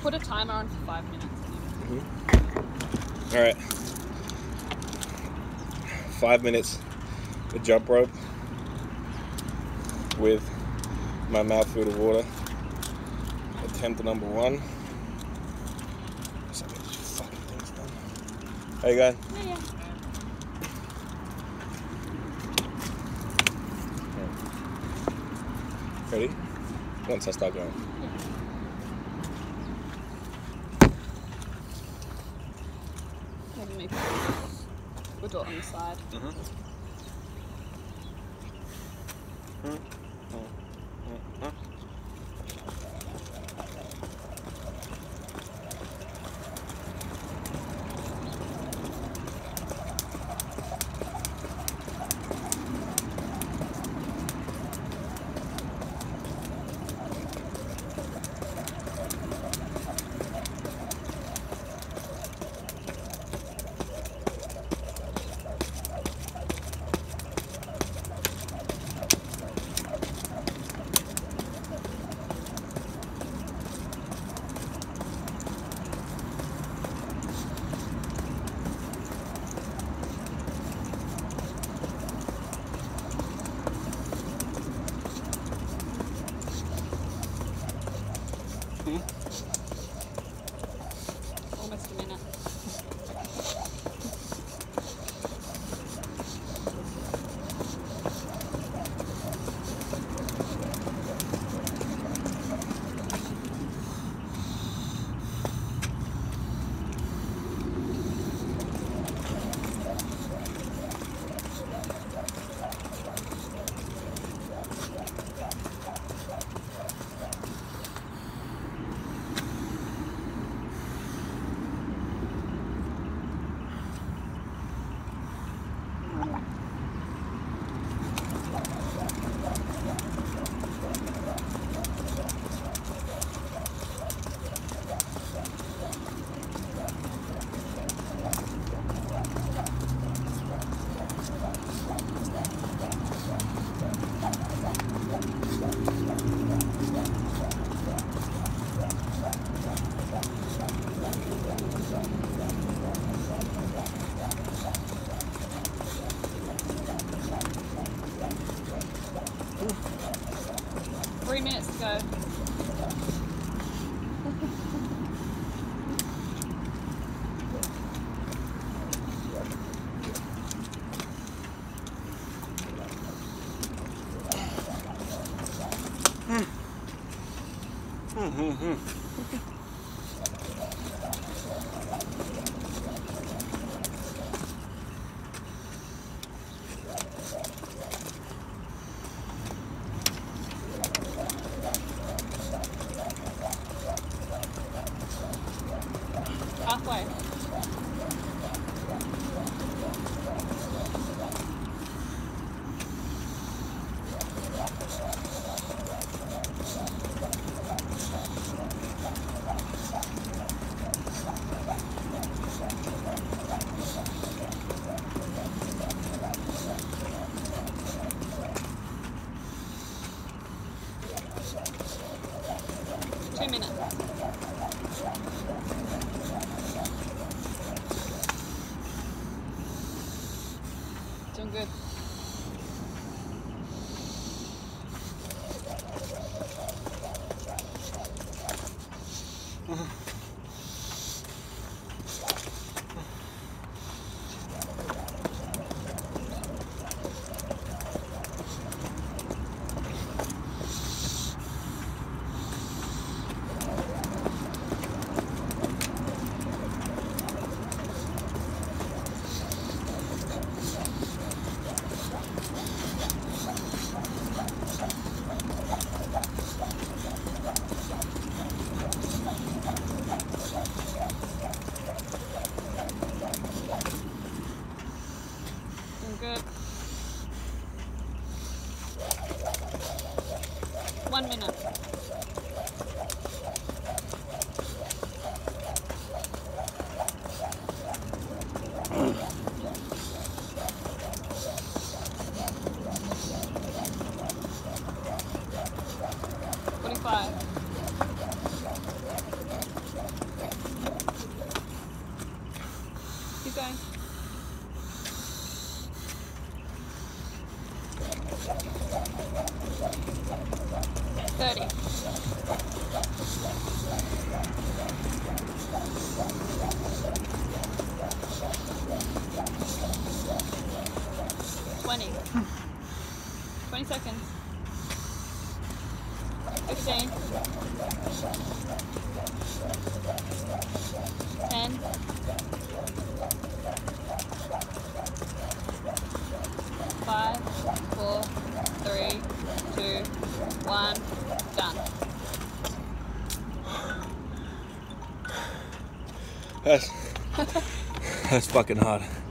put a timer on for 5 minutes. All right. 5 minutes of jump rope with my mouth filled with water. Attempt number 1. So I get these fucking things done. How you going? Yeah. Ready? Once I start going. Maybe me. We'll do it on the side. Almost a minute. Three minutes to go. Halfway. Doing good. Good. 1 minute. going. 30. 20. 20 seconds. 15. 10. 5, 4, 3, 2, 1. Done. That's fucking hard.